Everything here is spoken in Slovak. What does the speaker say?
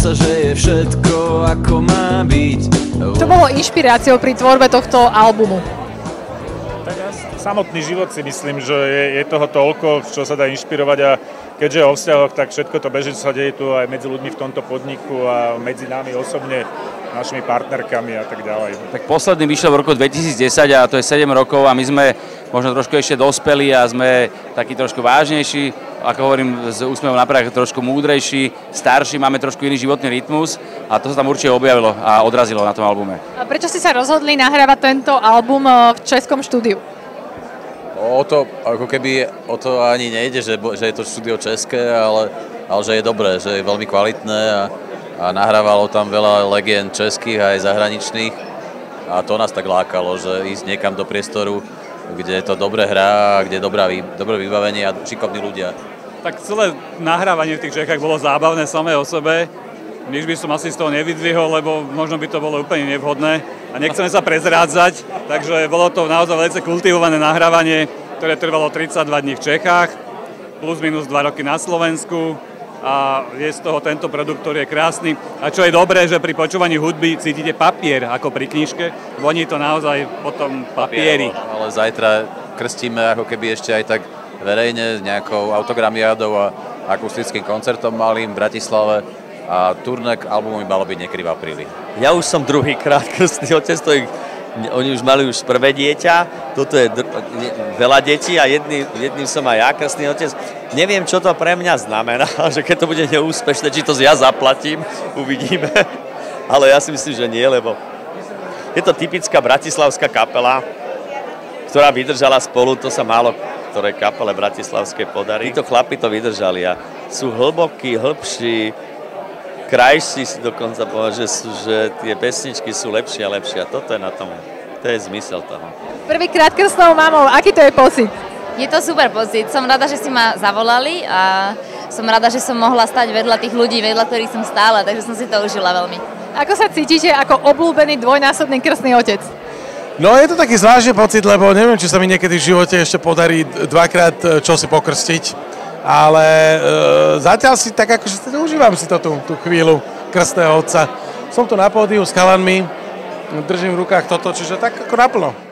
sa, že je všetko ako má byť. Čo bolo inšpiráciou pri tvorbe tohto albumu? Samotný život si myslím, že je toho toľko, čo sa dá inšpirovať a keďže je o vzťahoch, tak všetko to beží, čo sa deje tu aj medzi ľuďmi v tomto podniku a medzi nami osobne, našimi partnerkami a tak ďalej. Tak posledný vyšiel v roku 2010 a to je 7 rokov a my sme možno trošku ešte dospeli a sme takí trošku vážnejší, ako hovorím, s úsmevom na prách trošku múdrejší, starší, máme trošku iný životný rytmus a to sa tam určite objavilo a odrazilo na tom albume. A prečo ste sa rozhodli nahrávať tento album v českom štúdiu? O to, ako keby o to ani nejde, že je to štúdio české, ale že je dobré, že je veľmi kvalitné a nahrávalo tam veľa legend českých aj zahraničných a to nás tak lákalo, že ísť niekam do priestoru, kde to dobre hrá, kde je dobré vybavenie a šikovní ľudia. Tak celé nahrávanie v tých Čechách bolo zábavné samé o sebe. Nič by som asi z toho nevydvihol, lebo možno by to bolo úplne nevhodné a nechceme sa prezrádzať, takže bolo to naozaj veľmi kultivované nahrávanie, ktoré trvalo 32 dní v Čechách, plus minus 2 roky na Slovensku a je z toho tento produkt, ktorý je krásny. A čo je dobré, že pri počúvaní hudby cítite papier ako pri knižke, voní to naozaj potom papieri. Ale zajtra krstíme ako keby ešte aj tak verejne nejakou autogramiádou a akustickým koncertom malým v Bratislave. A turné k albumu malo byť niekedy v apríli. Ja už som druhýkrát krstný otec, oni už mali už prvé dieťa, toto je veľa detí a jedným som aj ja krstný otec. Neviem, čo to pre mňa znamená, že keď to bude neúspešné, či to ja zaplatím, uvidíme. Ale ja si myslím, že nie, lebo je to typická bratislavská kapela, ktorá vydržala spolu, to sa málo ktoré kapele bratislavské podarí. Títo chlapi to vydržali a sú hlbokí, hĺbší, krajší si dokonca povedať, že tie pesničky sú lepšie a lepšie a toto je na tom, to je zmysel toho. Prvýkrát krstnou mamou, aký to je pocit? Je to super pocit, som rada, že si ma zavolali a som rada, že som mohla stať vedľa tých ľudí, vedľa ktorých som stála, takže som si to užila veľmi. Ako sa cítite ako obľúbený dvojnásobný krstný otec? No je to taký zvláštny pocit, lebo neviem, či sa mi niekedy v živote ešte podarí dvakrát čo si pokrstiť. Ale zatiaľ si tak akože užívam si to tú chvíľu krstného otca. Som tu na pódiu s chalanmi, držím v rukách toto, čiže tak ako naplno.